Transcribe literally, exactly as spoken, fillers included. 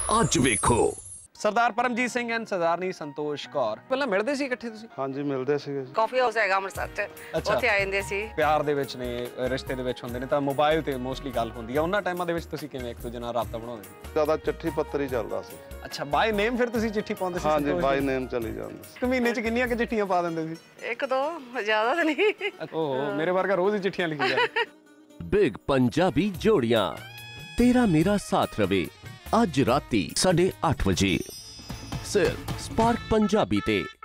ਅੱਜ ਵੇਖੋ। ਸਰਦਾਰ ਪਰਮਜੀਤ ਸਿੰਘ ਐਂਡ ਸਰਦਾਰਨੀ ਸੰਤੋਸ਼ ਕੌਰ ਪਹਿਲਾਂ ਮਿਲਦੇ ਸੀ ਇਕੱਠੇ ਤੁਸੀਂ? ਹਾਂਜੀ ਮਿਲਦੇ ਸੀਗੇ। ਕਾਫੀ ਹਾਊਸ ਹੈਗਾ ਅੰਮ੍ਰਿਤਸਰ ਚ, ਉੱਥੇ ਆ ਜਾਂਦੇ ਸੀ। ਪਿਆਰ ਦੇ ਵਿੱਚ ਨੇ, ਰਿਸ਼ਤੇ ਦੇ ਵਿੱਚ ਹੁੰਦੇ ਨੇ ਤਾਂ ਮੋਬਾਈਲ ਤੇ ਮੋਸਟਲੀ ਗੱਲ ਹੁੰਦੀ ਆ। ਉਹਨਾਂ ਟਾਈਮਾਂ ਦੇ ਵਿੱਚ ਤੁਸੀਂ ਕਿਵੇਂ ਇੱਕ ਦੂਜੇ ਨਾਲ ਰਾਬਤਾ ਬਣਾਉਂਦੇ ਸੀ? ਜ਼ਿਆਦਾ ਚਿੱਠੀ ਪੱਤਰ ਹੀ ਚੱਲਦਾ ਸੀ। ਅੱਛਾ, ਬਾਈ ਨੇਮ ਫਿਰ ਤੁਸੀਂ ਚਿੱਠੀ ਪਾਉਂਦੇ ਸੀ? ਹਾਂਜੀ ਬਾਈ ਨੇਮ ਚਲੀ ਜਾਂਦੀ ਸੀ। ਇੱਕ ਮਹੀਨੇ ਚ ਕਿੰਨੀਆਂ ਕਿ ਚਿੱਠੀਆਂ ਪਾ ਦਿੰਦੇ ਸੀ? ਇੱਕ ਦੋ, ਜ਼ਿਆਦਾ ਤਾਂ ਨਹੀਂ। ਓਹ ਮੇਰੇ ਵਰਗਾ ਰੋਜ਼ ਹੀ ਚਿੱਠੀਆਂ ਲਿਖੀ ਜਾਂਦਾ। ਬਿਗ ਪੰਜਾਬੀ ਜੋੜੀਆਂ, ਤੇਰਾ ਮੇਰਾ ਸਾਥ ਰਵੇ, ਅੱਜ ਰਾਤੀ ਸਾਢੇ ਅੱਠ ਵਜੇ ਸਿਰਫ ਸਪਾਰਕ ਪੰਜਾਬੀ ਤੇ।